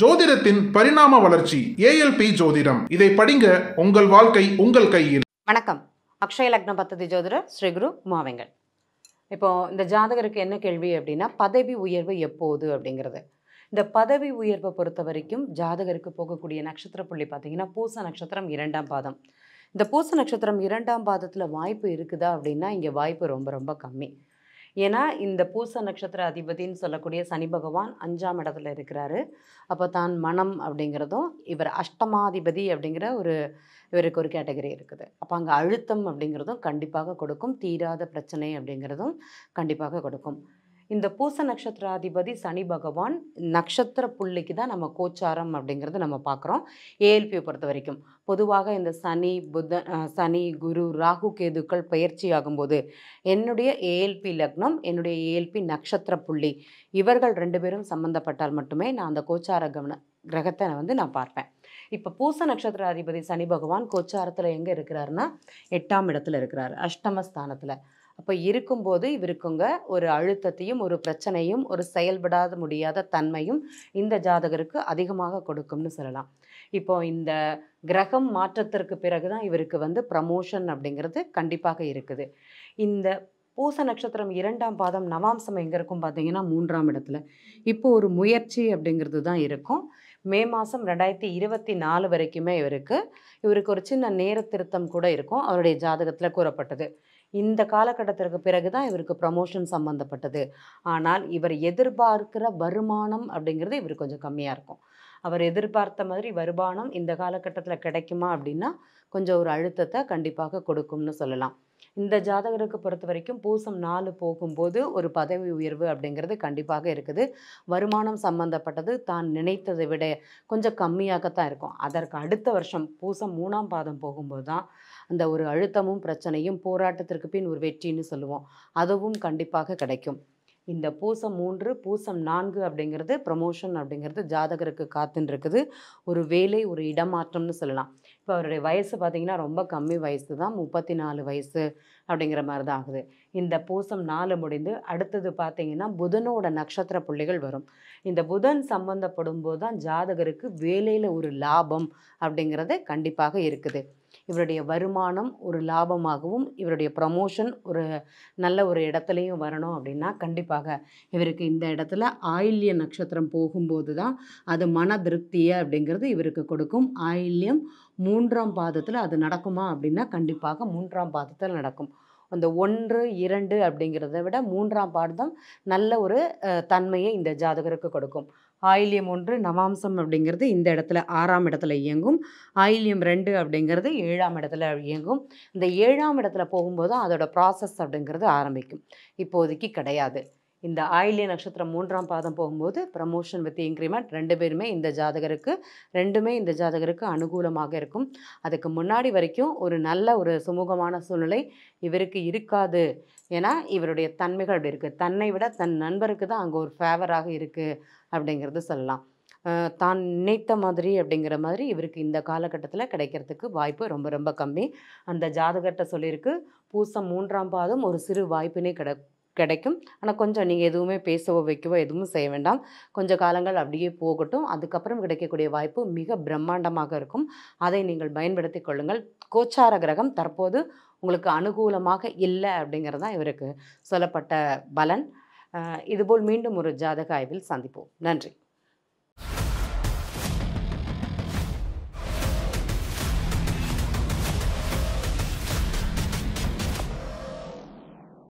ஜோதிடத்தின் பரிணாம வளர்ச்சி ஏஎல்பி ஜோதிடம். இதை படிங்க, உங்கள் வாழ்க்கை உங்கள் கையில். வணக்கம். அக்ஷய லக்ன பத்ததி ஜோதிடர் ஸ்ரீ குரு உமாவெங்கட். இப்போ இந்த ஜாதகருக்கு என்ன கேள்வி அப்படின்னா, பதவி உயர்வு எப்போது அப்படிங்கிறது. இந்த பதவி உயர்வை பொறுத்த வரைக்கும் ஜாதகருக்கு போகக்கூடிய நட்சத்திர புள்ளி பார்த்தீங்கன்னா பூச நட்சத்திரம் 2ஆம் பாதம். இந்த பூச நட்சத்திரம் 2ஆம் பாதத்தில் வாய்ப்பு இருக்குதா அப்படின்னா இங்கே வாய்ப்பு ரொம்ப ரொம்ப கம்மி. ஏன்னா இந்த பூச நட்சத்திர அதிபதின்னு சொல்லக்கூடிய சனி பகவான் 5ஆம் இடத்துல இருக்கிறாரு. அப்போ தான் மனம் அப்படிங்கிறதும் இவர் அஷ்டமாதிபதி அப்படிங்கிற இவருக்கு ஒரு கேட்டகரி இருக்குது. அப்போ அங்கே அழுத்தம் அப்படிங்கிறதும் கண்டிப்பாக கொடுக்கும், தீராத பிரச்சனை அப்படிங்கிறதும் கண்டிப்பாக கொடுக்கும். இந்த பூச நட்சத்திராதிபதி சனி பகவான் நட்சத்திர புள்ளிக்கு தான் நம்ம கோச்சாரம் அப்படிங்கிறது நம்ம பார்க்குறோம். ஏஎல்பியை பொறுத்த வரைக்கும் பொதுவாக இந்த சனி குரு ராகு கேதுக்கள் பயிற்சி ஆகும்போது என்னுடைய ஏஎல்பி லக்னம், என்னுடைய ஏஎல்பி நட்சத்திர புள்ளி இவர்கள் 2 பேரும் சம்மந்தப்பட்டால் மட்டுமே நான் அந்த கோச்சார கிரகத்தை நான் பார்ப்பேன். இப்போ பூச நட்சத்திர அதிபதி சனி பகவான் கோச்சாரத்தில் எங்கே இருக்கிறாருன்னா 8ஆம் இடத்துல இருக்கிறார், அஷ்டமஸ்தானத்தில். அப்போ இருக்கும்போது இவருக்குங்க ஒரு அழுத்தத்தையும் ஒரு பிரச்சனையும் ஒரு செயல்படாத முடியாத தன்மையும் இந்த ஜாதகருக்கு அதிகமாக கொடுக்கும்னு சொல்லலாம். இப்போ இந்த கிரகம் மாற்றத்திற்கு பிறகு தான் இவருக்கு ப்ரமோஷன் அப்படிங்கிறது கண்டிப்பாக இருக்குது. இந்த பூச நட்சத்திரம் 2ஆம் பாதம் நவாம்சம் எங்கே இருக்கும் பார்த்தீங்கன்னா 3ஆம் இடத்துல. இப்போ ஒரு முயற்சி அப்படிங்கிறது தான் இருக்கும். மே மாதம் 2024 வரைக்குமே இவருக்கு ஒரு சின்ன நேர திருத்தம் கூட இருக்கும், அவருடைய ஜாதகத்தில் கூறப்பட்டது. இந்த காலகட்டத்திற்கு பிறகு தான் இவருக்கு ப்ரமோஷன் சம்மந்தப்பட்டது. ஆனால் இவர் எதிர்பார்க்கிற வருமானம் அப்படிங்கிறது இவர் கொஞ்சம் கம்மியாக இருக்கும். அவர் எதிர்பார்த்த மாதிரி வருமானம் இந்த காலகட்டத்தில் கிடைக்குமா அப்படின்னா கொஞ்சம் ஒரு அழுத்தத்தை கண்டிப்பாக கொடுக்கும்னு சொல்லலாம். இந்த ஜாதகருக்கு பொறுத்த வரைக்கும் பூசம் 4 போகும்போது ஒரு பதவி உயர்வு அப்படிங்கிறது கண்டிப்பாக இருக்குது. வருமானம் சம்மந்தப்பட்டது தான் நினைத்ததை விட கொஞ்சம் கம்மியாகத்தான் இருக்கும். அதற்கு அடுத்த வருஷம் பூசம் 3ஆம் பாதம் போகும்போது தான் அந்த ஒரு அழுத்தமும் பிரச்சனையும் போராட்டத்திற்கு பின் ஒரு வெற்றின்னு சொல்லுவோம், அதுவும் கண்டிப்பாக கிடைக்கும். இந்த பூசம் 3 பூசம் 4 அப்படிங்கிறது ப்ரமோஷன் அப்படிங்கிறது ஜாதகருக்கு காத்துன்னு இருக்குது. ஒரு வேலை, ஒரு இடமாற்றம்னு சொல்லலாம். இப்போ அவருடைய வயசு பார்த்திங்கன்னா ரொம்ப கம்மி வயசு தான், 34 வயசு அப்படிங்கிற மாதிரி தான் ஆகுது. இந்த பூசம் 4 முடிந்து அடுத்தது பார்த்திங்கன்னா புதனோட நட்சத்திர புள்ளிகள் வரும். இந்த புதன் சம்பந்தப்படும் போது தான் ஜாதகருக்கு வேலையில் ஒரு லாபம் அப்படிங்கிறது கண்டிப்பாக இருக்குது. இவருடைய வருமானம் ஒரு லாபமாகவும் இவருடைய ப்ரமோஷன் ஒரு நல்ல ஒரு இடத்துலையும் வரணும் அப்படின்னா கண்டிப்பாக இவருக்கு இந்த இடத்துல ஆயில்ய நட்சத்திரம் போகும்போது தான் அது மன திருப்தியை அப்படிங்கிறது இவருக்கு கொடுக்கும். ஆயில்யம் 3ஆம் பாதத்தில் அது நடக்குமா அப்படின்னா கண்டிப்பாக 3ஆம் பாதத்தில் நடக்கும். அந்த 1, 2 அப்படிங்கிறத விட 3ஆம் பாதம் நல்ல ஒரு தன்மையை இந்த ஜாதகருக்கு கொடுக்கும். ஆயில்யம் 1 நவாம்சம் அப்படிங்கிறது இந்த இடத்துல 6ஆம் இடத்துல இயங்கும். ஆயில்யம் 2 அப்படிங்கிறது 7ஆம் இடத்துல இயங்கும். இந்த 7ஆம் இடத்துல போகும்போது அதோட ப்ராசஸ் அப்படிங்கிறது ஆரம்பிக்கும். இப்போதைக்கு கிடையாது. இந்த ஆயில்ய நட்சத்திரம் 3ஆம் பாதம் போகும்போது ப்ரமோஷன் வித் இன்க்ரிமெண்ட் 2 பேருமே இந்த ஜாதகருக்கு அனுகூலமாக இருக்கும். அதுக்கு முன்னாடி வரைக்கும் ஒரு நல்ல ஒரு சுமூகமான சூழ்நிலை இவருக்கு இருக்காது. ஏன்னா இவருடைய தன்மைகள் அப்படி இருக்குது. தன்னை விட தன் நண்பருக்கு தான் அங்கே ஒரு ஃபேவராக இருக்குது அப்படிங்கிறது சொல்லலாம். தான் நினைத்த மாதிரி அப்படிங்கிற மாதிரி இவருக்கு இந்த காலகட்டத்தில் கிடைக்கிறதுக்கு வாய்ப்பு ரொம்ப ரொம்ப கம்மி. அந்த ஜாதகத்தை சொல்லியிருக்கு பூசம் 3ஆம் பாதம் ஒரு சிறு வாய்ப்பினை கிடைக்கும். ஆனால் கொஞ்சம் நீங்கள் எதுவுமே பேசவோ வைக்கவோ எதுவும் செய்ய வேண்டாம். கொஞ்சம் காலங்கள் அப்படியே போகட்டும். அதுக்கப்புறம் கிடைக்கக்கூடிய வாய்ப்பு மிக பிரம்மாண்டமாக இருக்கும். அதை நீங்கள் பயன்படுத்தி கொள்ளுங்கள். கோச்சார கிரகம் தற்போது உங்களுக்கு அனுகூலமாக இல்லை அப்படிங்கிறது தான் இவருக்கு சொல்லப்பட்ட பலன். இதுபோல் மீண்டும் ஒரு ஜாதக ஆய்வில் சந்திப்போம். நன்றி.